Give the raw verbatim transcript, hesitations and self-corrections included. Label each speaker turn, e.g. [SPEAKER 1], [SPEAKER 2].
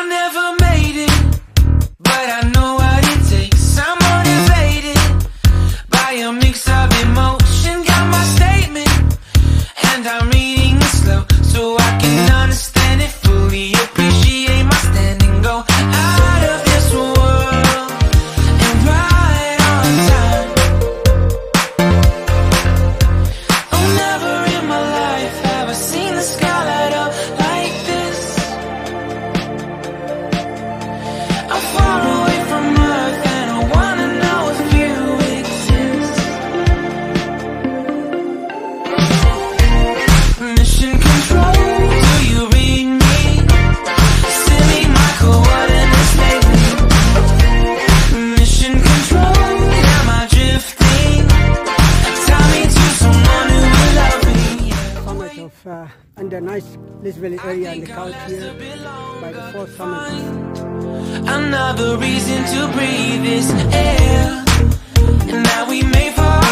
[SPEAKER 1] I never made it, but I know what it takes. I'm motivated by a mix of emotion. Got my statement, and I'm reading it slow so I can understand it fully. Appreciate my stand and go out of this world and right on time. Oh, never in my life have I seen the sky light up like this. I'm far away from Earth and I wanna know if you exist. Mission control, do you read me? Send me my coordinates lately. Mission control, am I drifting? Tie me to someone who will love me.
[SPEAKER 2] Summit of uh, under nice Lisbon area in the couch here by the fourth summit.
[SPEAKER 1] Another reason to breathe this air, and now we made for